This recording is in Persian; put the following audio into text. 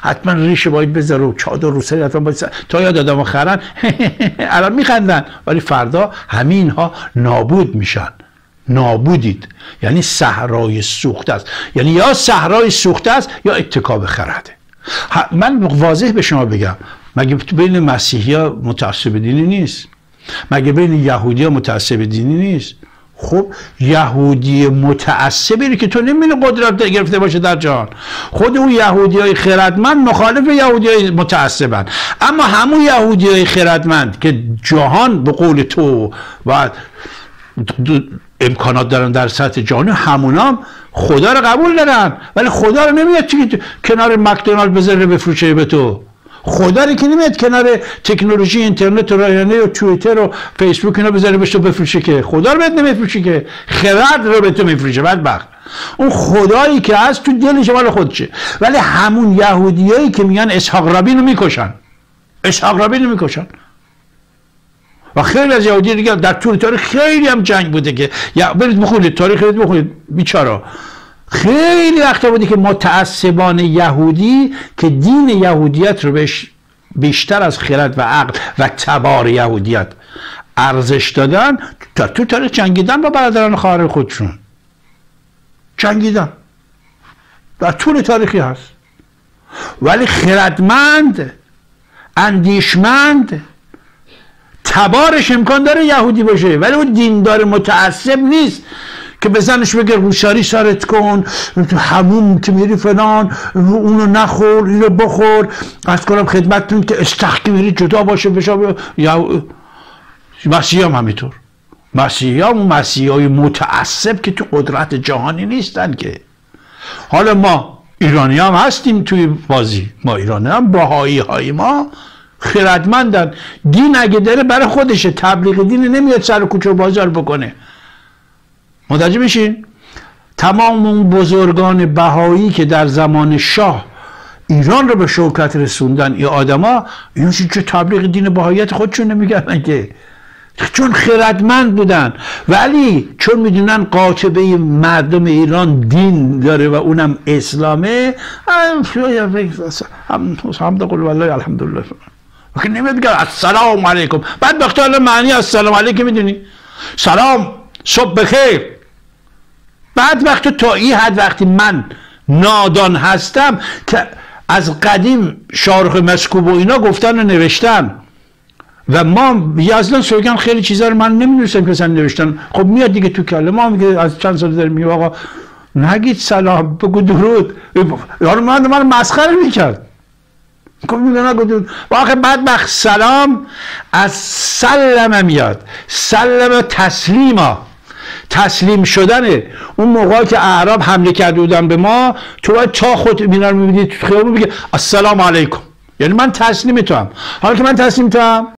حتما ریش باید بذاره و چادر رو سر حتما باید تا یاد آدمو خرن الان میخندن، ولی فردا همین ها نابود میشن. نابودید یعنی صحرای سوخته است، یعنی یا صحرای سوخته است یا اتکا به خرده. من واضح به شما بگم، مگه بین مسیحی ها متعصب دینی نیست؟ مگه بین یهودی ها متعصب دینی نیست؟ خب یهودی متعصبی که تو نمی‌بینی قدرت گرفته باشه در جهان. خود اون یهودیای خردمند مخالف یهودیای متعصبن، اما همون یهودیای خردمند که جهان به قول تو و امکانات دارن در سطح جهانی، همونام خدا رو قبول دارن، ولی خدا رو نمیاد کنار مکدونالد بذاره بفروشه به تو. خدا رو که نمیاد کنار تکنولوژی اینترنت و رایانه و توییتر و فیسبوک اینا بذاره به تو بفروشه که. خدا رو بهت نمیفروشه که، خرد رو به تو میفروشه. بدبخت اون خدایی که هست تو دل شما خودشه. ولی همون یهودیایی که میگن اسحاق رابین رو میکشن، اسحاق رابین رو میکشن، و خیلی از یهودی دیگه در طول تاریخ خیلی هم جنگ بوده که برید بخونید تاریخ، برید بخونید بیچارا. خیلی وقتا بوده که متعصبان یهودی که دین یهودیت رو بهش بیشتر از خرد و عقل و تبار یهودیت ارزش دادن، تا تو تاریخ جنگیدن با برادران خواهر خودشون، جنگیدن در طول تاریخی هست. ولی خردمند، اندیشمند، تبارش امکان داره یهودی باشه، ولی اون دیندار متعصب نیست که بزنش بگه روساری سرت کن، همون که میری فلان، اونو نخور اینو بخور، از کنم خدمتتون که استخ که میری جدا باشه بشه. یا مسیحی هم همینطور، مسیحی هم مسیحی های متعصب که تو قدرت جهانی نیستن که. حالا ما ایرانی هم هستیم توی بازی، ما ایرانی هم بهایی های ما خردمندن، دین اگه داره برای خودشه، تبلیغ دین نمیاد سر کوچه و بازار بکنه. متوجه میشین؟ تمام اون بزرگان بهایی که در زمان شاه ایران رو به شوکت رسوندن، این آدما اینا چه تبلیغ دین بهاییت خودشون نمیگردن که، چون خردمند بودن. ولی چون میدونن قاطبه مردم ایران دین داره و اونم اسلامه، حمد قل والله الحمدلله، که نمیگه السلام علیکم. بعد بختار معنی السلام علیکم میدونی؟ سلام، صبح بخیر. بعد وقت تا این حد وقتی من نادان هستم که از قدیم شارخ مسکوب و اینا گفتن و نوشتن و ما یزدان سوگن خیلی چیزا رو من نمیدونستم که مثلا نوشتن. خب میاد دیگه تو کله ما میگه از چند سال داریم میگه آقا نگید سلام، بگو درود. یارو من مسخره میکرد، خب میگه نگو درود. واقعا بدبخت سلام از سلم میاد، سلم تسلیما، تسلیم شدنه. اون موقع که اعراب حمله کرده بودن به ما، تو باید تا خود اینا رو میبینید تو خیابون بگه السلام علیکم، یعنی من تسلیم تو هم. حالا که من تسلیم تو هم